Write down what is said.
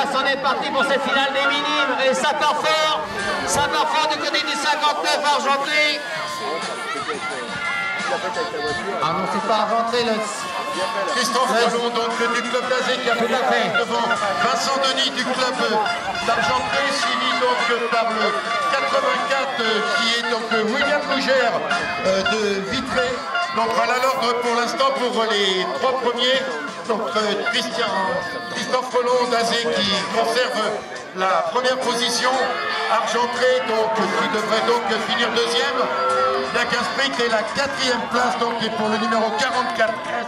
c'en est parti pour cette finale des minimes. Et ça part fort du côté du 59 argenté. Ah non, c'est pas argenté, le... Christophe Rollon, donc du club d'Azé qui a fait la fête devant Vincent Denis du club d'Argenté, suivi donc par le 84 qui est donc William Lougère de Vitré. Donc voilà l'ordre pour l'instant pour les trois premiers. Donc Christophe Rollon d'Azé qui conserve la première position. Argentré donc qui devrait donc finir deuxième. Bien qu'un sprint et la quatrième place donc pour le numéro 44.